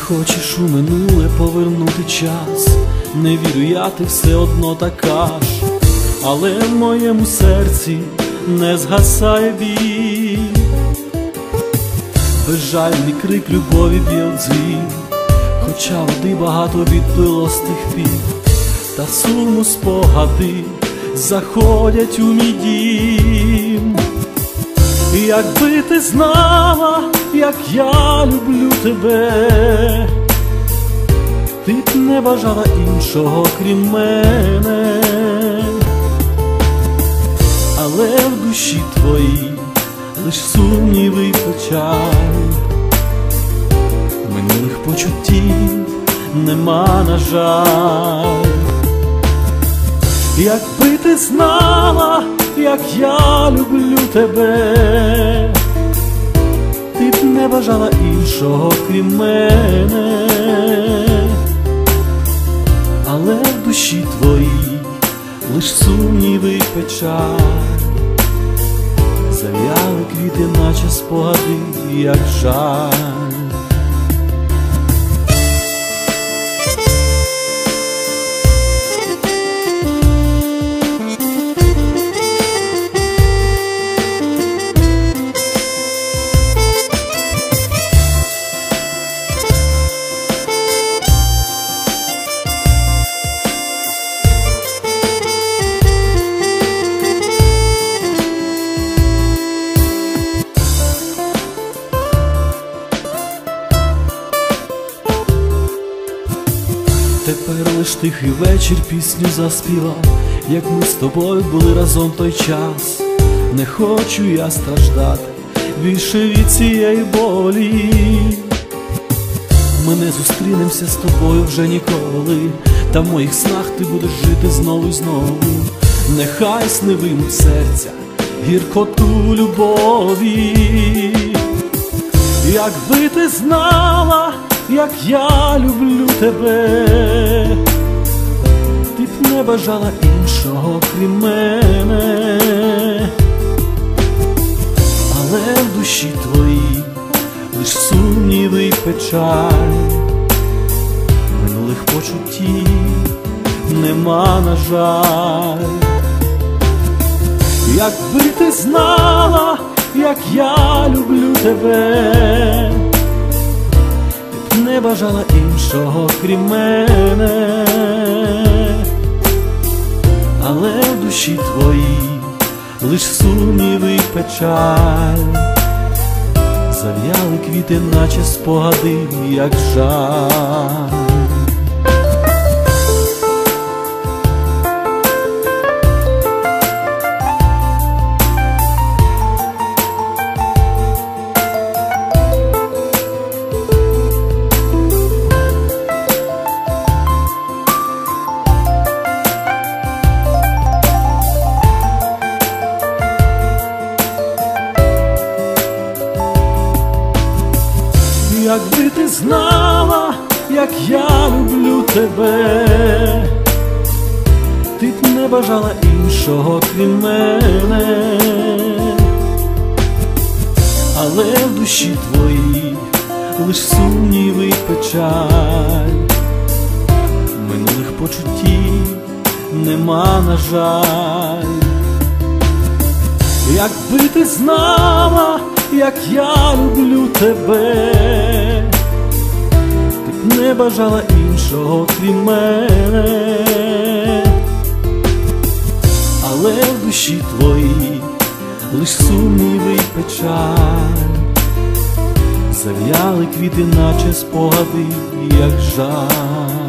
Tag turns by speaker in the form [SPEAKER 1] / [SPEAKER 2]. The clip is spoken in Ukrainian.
[SPEAKER 1] хочеш у минуле повернути час, не вірю я, ти все одно така ж. Але в моєму серці не згасає біль, безжальний крик любові б'є дзвін, хоча води багато відпило з тих пір, та сумно спогади заходять у мій дім. Якби ти знала, як я люблю тебе, ти б не бажала іншого, крім мене. Але в душі твоїй лиш сумніви й печаль, минулих почуттів нема, на жаль. Якби ти знала, як я люблю тебе, ти б не бажала іншого, крім мене. Але в душі твоїй лиш сумніви й печаль, зав'яли квіти, наче спогади, як жаль. Тепер лиш тихий вечір пісню заспівав, як ми з тобою були разом той час. Не хочу я страждати більше від цієї болі. Ми не зустрінемося з тобою вже ніколи, та в моїх снах ти будеш жити знову і знову. Нехай сни виймуть серця гіркоту любові. Якби ти знала, як я люблю тебе, ти б не бажала іншого, крім мене. Але в душі твоїй лиш сумніви й печаль, минулих почуттів нема, на жаль. Якби ти знала, як я люблю тебе, не бажала іншого, крім мене. Але в душі твоїй лиш сумніви й печаль, зав'яли квіти, наче спогади, як жаль. Якби ти знала, як я люблю тебе, ти б не бажала іншого, крім мене. Але в душі твоїй лиш сумніви й печаль, минулих почуттів нема, на жаль. Якби ти знала, як я люблю тебе, ти б не бажала іншого, крім мене. Але в душі твоїй лиш сумніви й печаль, зав'яли квіти, наче спогади, як жаль.